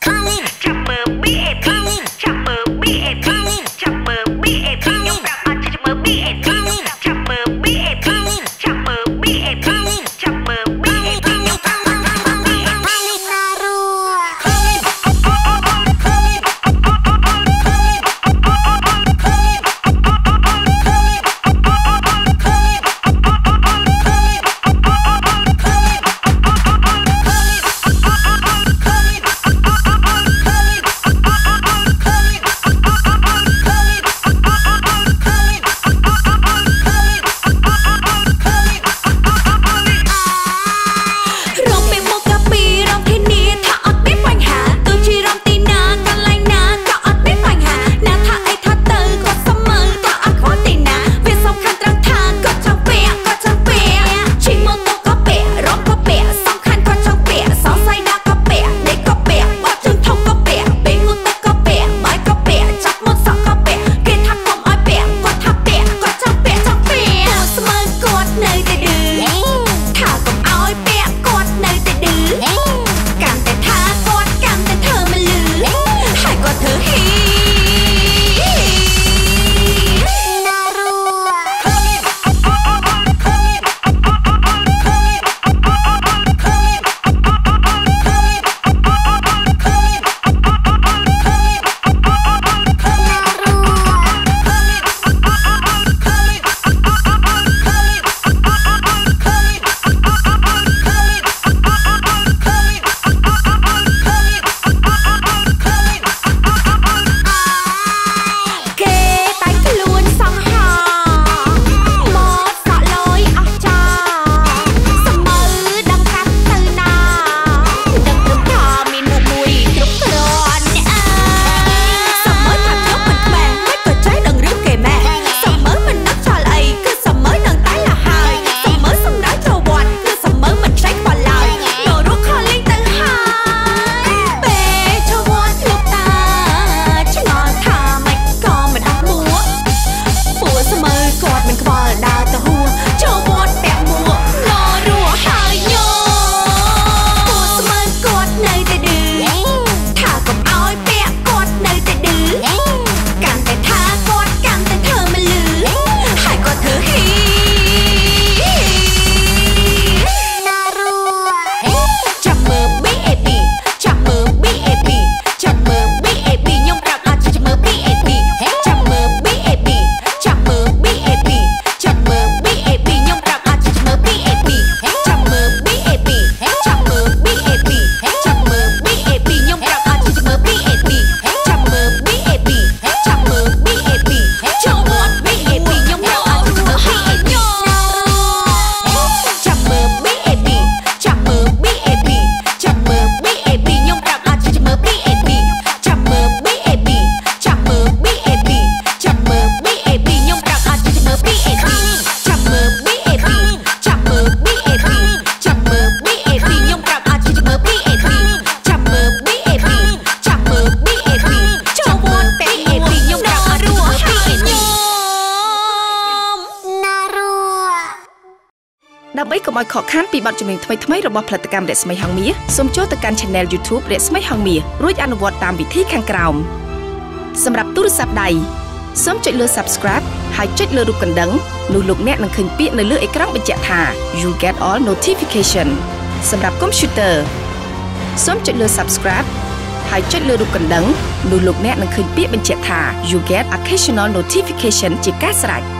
ដើម្បីកុំឲ្យខកខានពីបទចម្រៀងថ្មីៗរបស់ផលិតកម្មរស្មីហងមាសសូមចូលទៅកាន់ Channel YouTube រស្មីហងមាសរួចអនុវត្តតាមវិធីខាងក្រោមសម្រាប់ទូរស័ព្ទដៃសូមចុចលើ Subscribe ហើយចុចលើរូបកណ្ដឹងនោះលោកអ្នកនឹងឃើញពាក្យនៅលើអេក្រង់បញ្ជាក់ថា You get all notification សម្រាប់ Computer សូមចុចលើ Subscribe ហើយចុចលើរូបកណ្ដឹងនោះលោកអ្នកនឹងឃើញពាក្យបញ្ជាក់ថា You get occasional notification ជាការស្រេច